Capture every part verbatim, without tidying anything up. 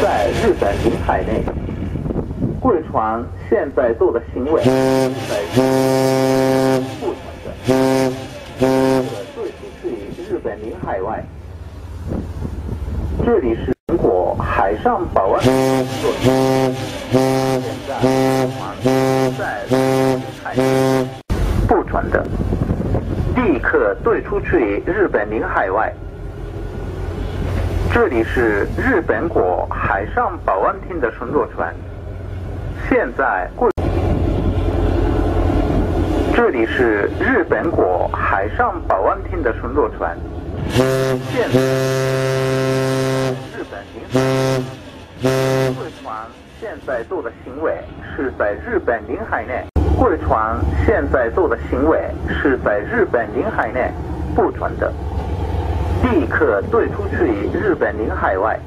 在日本领海内。贵船现在做的行为是在不存的，对出去日本领海外。这里是苹果海上保安座船，现在船在日本领海内，不存的，立刻对出去日本领海外。这里是日本国海上保安厅的巡逻船，现在贵。这里是日本国海上保安厅的巡逻船，现在日本领海。贵船现在做的行为是在日本领海内。贵船现在做的行为是在日本领海内，不存的。立刻对出去日本领海外。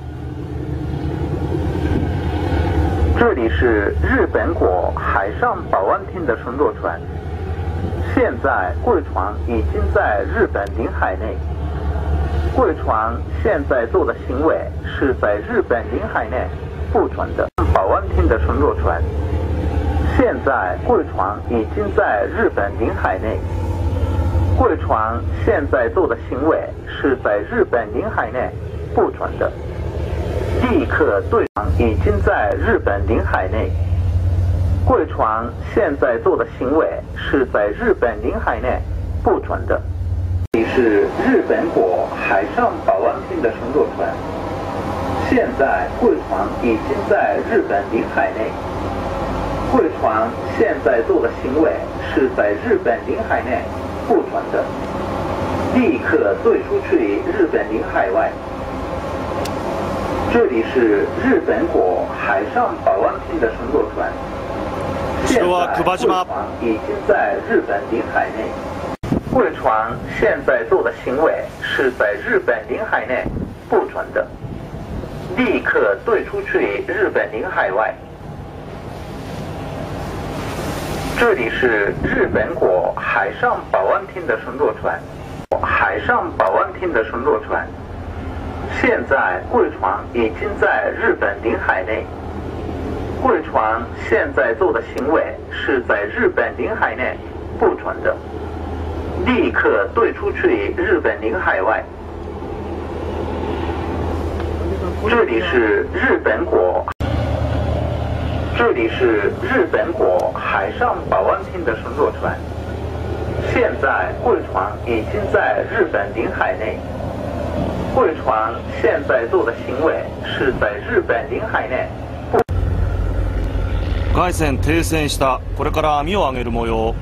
这里是日本国海上保安厅的巡逻船，现在贵船已经在日本领海内。贵船现在做的行为是在日本领海内，不存的。保安厅的巡逻船，现在贵船已经在日本领海内。贵船现在做的行为是在日本领海内，不存的。立刻对船已经在日本领海内。贵船现在做的行为是在日本领海内，不存的。这里是日本国海上保安厅的巡逻船，现在贵船已经在日本领海内。贵船现在做的行为是在日本领海内，不存的。立刻对出去日本领海外。这里是日本国海上保安厅的巡逻船，现在贵船已经在日本领海内。贵船现在做的行为是在日本领海内，不存的。立刻对出去日本领海外。这里是日本国海上保安厅的巡逻船，海上保安厅的巡逻船，现在贵船已经在日本领海内。贵船现在做的行为是在日本领海内，不存的。立刻对出去日本领海外。这里是日本国。这里是日本国海上保安厅的巡逻船，现在贵船已经在日本领海内。贵船现在做的行为是在日本領海内。 外線停船した。これから網を上げる模様。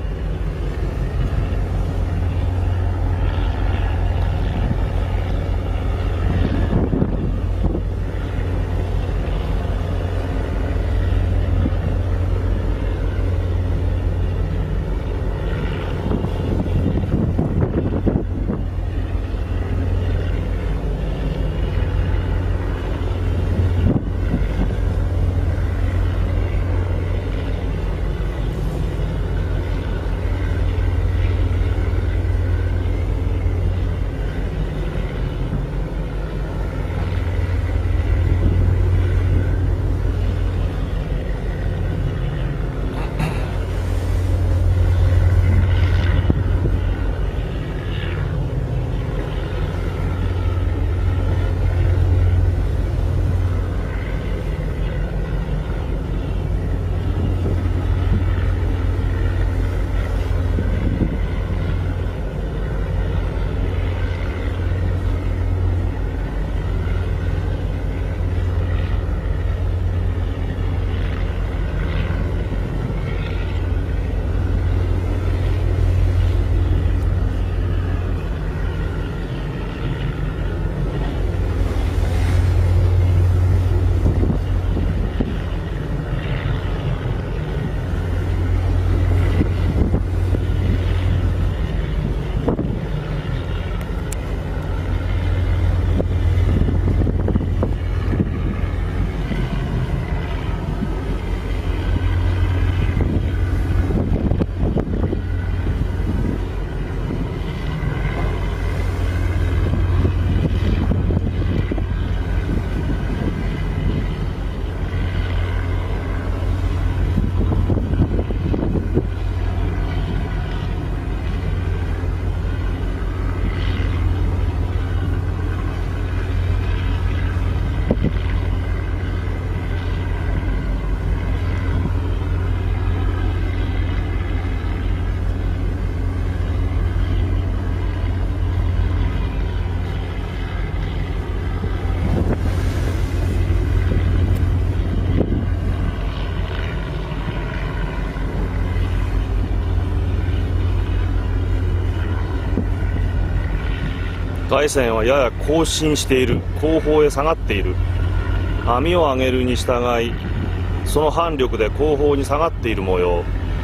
外線はやや後進している、後方へ下がっている。網を上げるに従いその反力で後方に下がっている模様。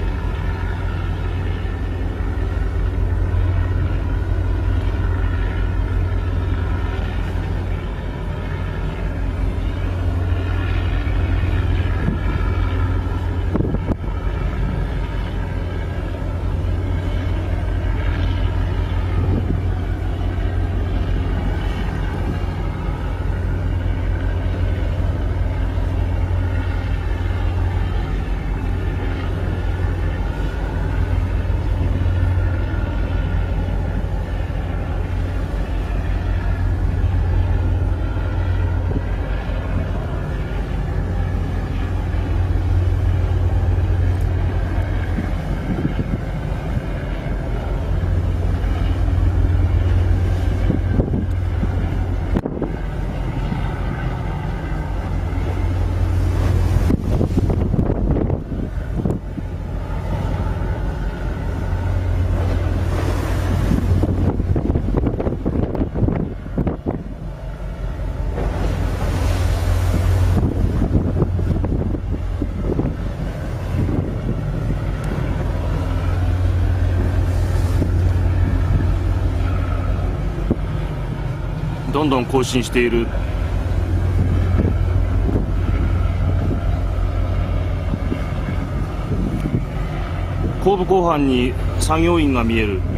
どんどん更新している。後部後半に作業員が見える。